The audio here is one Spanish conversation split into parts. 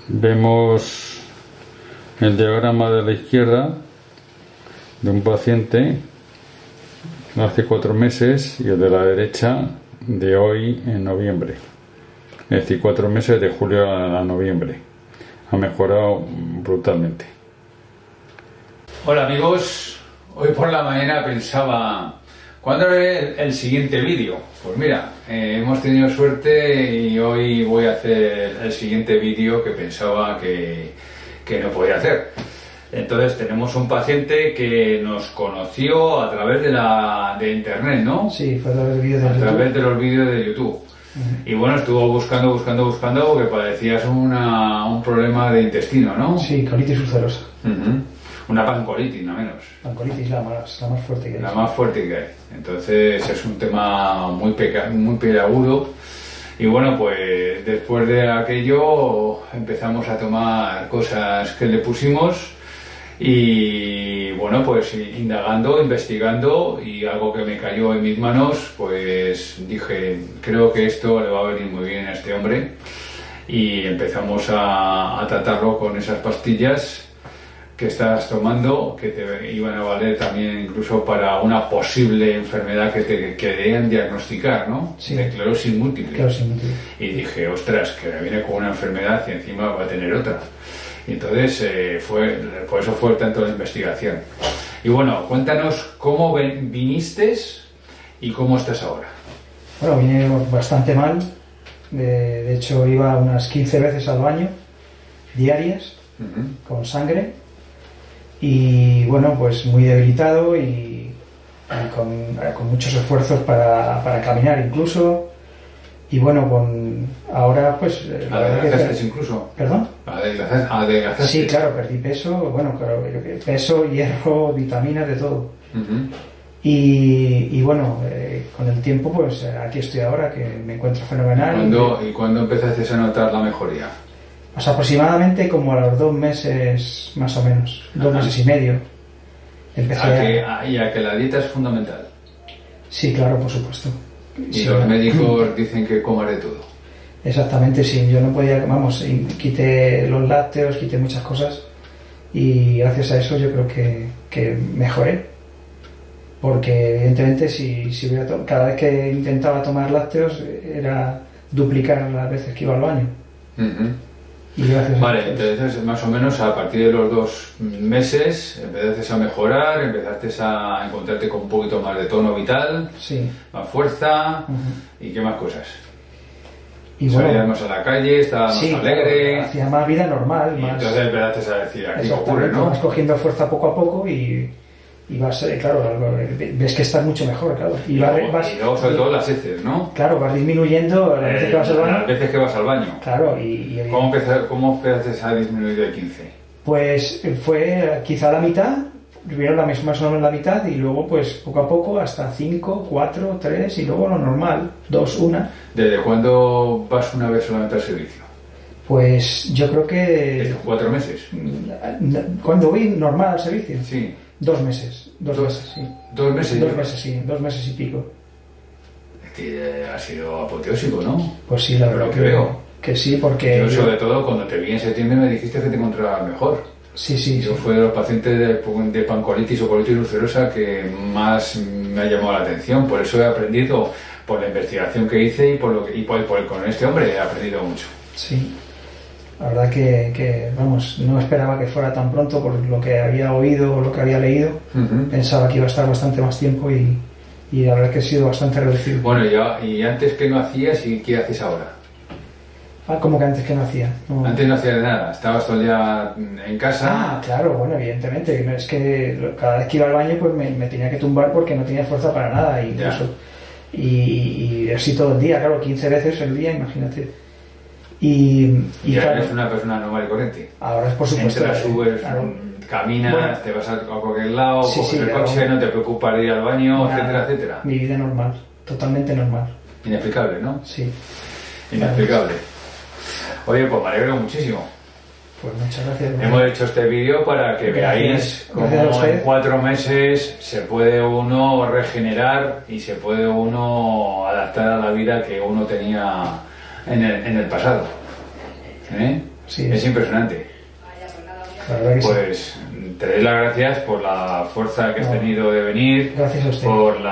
Vemos el diagrama de la izquierda de un paciente hace 4 meses y el de la derecha de hoy en noviembre. Es decir, 4 meses de julio a noviembre. Ha mejorado brutalmente. Hola amigos, hoy por la mañana pensaba, ¿cuándo haré el siguiente vídeo? Pues mira, hemos tenido suerte y hoy voy a hacer el siguiente vídeo que pensaba que no podía hacer. Entonces tenemos un paciente que nos conoció a través de internet, ¿no? Sí, fue a través de vídeos de YouTube. A través de los vídeos de YouTube. Y bueno, estuvo buscando porque padecías un problema de intestino, ¿no? Sí, colitis ulcerosa. Una pancolitis, no menos. Pancolitis, la más fuerte que hay. La más fuerte que hay. Entonces es un tema muy peliagudo. Y bueno, pues después de aquello empezamos a tomar cosas que le pusimos y bueno, pues indagando, investigando, y algo que me cayó en mis manos, pues dije, creo que esto le va a venir muy bien a este hombre, y empezamos a tratarlo con esas pastillas que estás tomando, que te iban a valer también incluso para una posible enfermedad que te querían diagnosticar, ¿no? Sí. De esclerosis múltiple. Esclerosis múltiple. Y dije, ostras, que me viene con una enfermedad y encima va a tener otra. Y entonces por eso fue tanto la investigación. Y bueno, cuéntanos cómo viniste y cómo estás ahora. Bueno, vine bastante mal. De hecho, iba unas 15 veces al baño, diarias, con sangre. Y bueno, pues muy debilitado y con muchos esfuerzos para caminar incluso. Y bueno, ahora pues... ¿Adelgazaste incluso? ¿Perdón? ¿Adelgazaste? Sí, claro, perdí peso, bueno, claro, peso, hierro, vitaminas, de todo. Y bueno, con el tiempo pues aquí estoy ahora, que me encuentro fenomenal. ¿Y cuándo empezaste a notar la mejoría? Pues aproximadamente como a los 2 meses más o menos, 2 meses y medio. Empecé y a que la dieta es fundamental. Sí, claro, por supuesto. Y sí, los médicos dicen que comas de todo. Exactamente, sí. Yo no podía, vamos, quité los lácteos, quité muchas cosas y gracias a eso yo creo que mejoré. Porque evidentemente si cada vez que intentaba tomar lácteos era duplicar las veces que iba al baño. Y vale, entonces más o menos a partir de los 2 meses empezaste a mejorar, empezaste a encontrarte con un poquito más de tono vital, sí, más fuerza, y qué más cosas. Y salías bueno, más a la calle, estabas sí, más alegre, claro, hacía más vida normal, y más... entonces empezaste a decir, aquí ocurre, ¿no? Vas cogiendo fuerza poco a poco y vas, claro, ves que estás mucho mejor, claro. Y luego sobre todo las heces, ¿no? Claro, vas disminuyendo las veces que vas al baño. Las veces que vas al baño. Claro, ¿Cómo empezaste a disminuir de 15? Pues fue quizá la mitad, vieron más o menos la mitad, y luego pues poco a poco hasta 5, 4, 3 y luego lo normal, 2, 1. ¿Desde cuándo vas una vez solamente al servicio? Pues yo creo que... ¿Estos 4 meses? ¿Cuándo voy normal al servicio? Sí. 2 meses, 2 meses, sí. 2 meses. 2 meses, sí, 2 meses y pico. Es que ha sido apoteósico, ¿no? Pues sí, la verdad que veo. Que sí, porque... Yo sobre todo cuando te vi en septiembre me dijiste que te encontrabas mejor. Sí. Yo fui de los pacientes de pancolitis o colitis ulcerosa que más me ha llamado la atención. Por eso he aprendido, por la investigación que hice y con este hombre he aprendido mucho. Sí. La verdad que, vamos, no esperaba que fuera tan pronto por lo que había oído o lo que había leído. Pensaba que iba a estar bastante más tiempo y la verdad que he sido bastante reducido. Bueno, y antes, ¿qué no hacías y qué haces ahora? ¿Cómo que antes que no hacía? No. Antes no hacías nada, estabas todo el día en casa. Claro, bueno, evidentemente. Es que cada vez que iba al baño pues me tenía que tumbar porque no tenía fuerza para nada. Incluso. Y así todo el día, claro, 15 veces el día, imagínate. Y ya claro, eres una persona normal y corriente. Ahora es por supuesto. Entras, subes, claro, caminas, bueno, te vas a cualquier lado, coges el coche, no te preocupas de ir al baño, etcétera, etcétera. Mi vida normal, totalmente normal. Inexplicable, ¿no? Sí. Inexplicable. Oye, pues me alegro muchísimo. Pues muchas gracias. Hemos hecho este vídeo para que veáis cómo en 4 meses se puede uno regenerar y se puede uno adaptar a la vida que uno tenía en el pasado. Sí, es impresionante. La verdad que Pues te doy las gracias por la fuerza que has tenido de venir, gracias a usted. por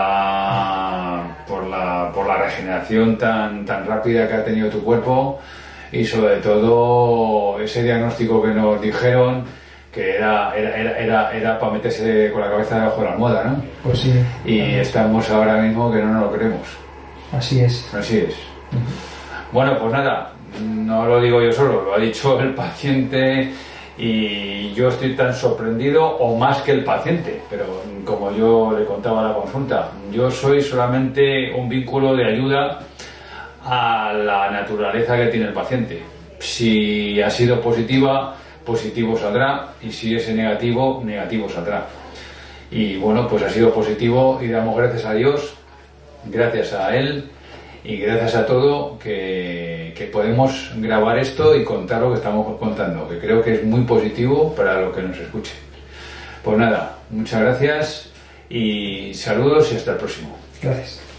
la regeneración tan rápida que ha tenido tu cuerpo y sobre todo ese diagnóstico que nos dijeron que era para meterse con la cabeza debajo de la almohada, ¿no? Pues sí. Y estamos ahora mismo que no nos lo creemos. Así es. Así es. Bueno, pues nada, no lo digo yo solo, lo ha dicho el paciente y yo estoy tan sorprendido o más que el paciente, pero como yo le contaba en la consulta, yo soy solamente un vínculo de ayuda a la naturaleza que tiene el paciente. Si ha sido positiva, positivo saldrá, y si es negativo, negativo saldrá. Y bueno, pues ha sido positivo y damos gracias a Dios, gracias a él y gracias a todo que podemos grabar esto y contar lo que estamos contando, que creo que es muy positivo para los que nos escuchen. Pues nada, muchas gracias y saludos y hasta el próximo. Gracias.